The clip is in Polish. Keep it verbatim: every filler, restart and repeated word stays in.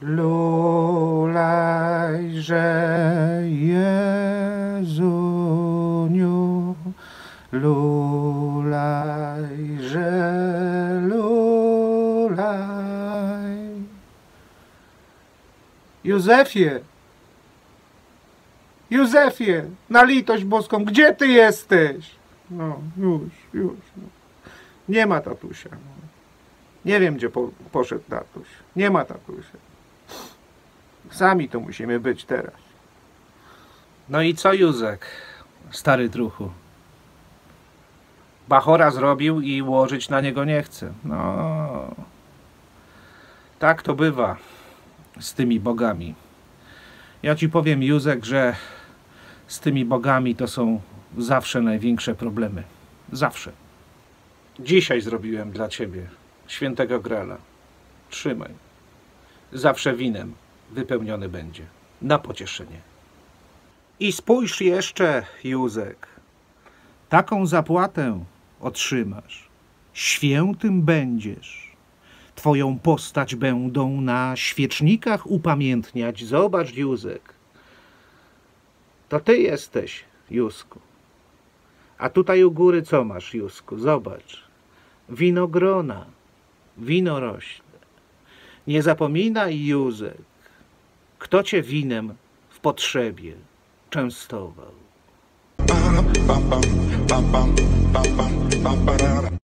Lulajże Jezuniu, lulajże, lulaj. Józefie, Józefie, na litość boską, gdzie ty jesteś? No, już, już. No. Nie ma tatusia. No. Nie wiem, gdzie po, poszedł tatuś. Nie ma tatusia. Sami to musimy być teraz. No i co, Józek, stary druchu? Bachora zrobił i łożyć na niego nie chce. No, tak to bywa z tymi bogami. Ja ci powiem, Józek, że z tymi bogami to są zawsze największe problemy. Zawsze. Dzisiaj zrobiłem dla ciebie świętego grala. Trzymaj. Zawsze winem wypełniony będzie. Na pocieszenie. I spójrz jeszcze, Józek. Taką zapłatę otrzymasz. Świętym będziesz. Twoją postać będą na świecznikach upamiętniać. Zobacz, Józek. To ty jesteś, Józku. A tutaj u góry co masz, Józku? Zobacz. Winogrona. Winorośle. Nie zapominaj, Józek, kto cię winem w potrzebie częstował.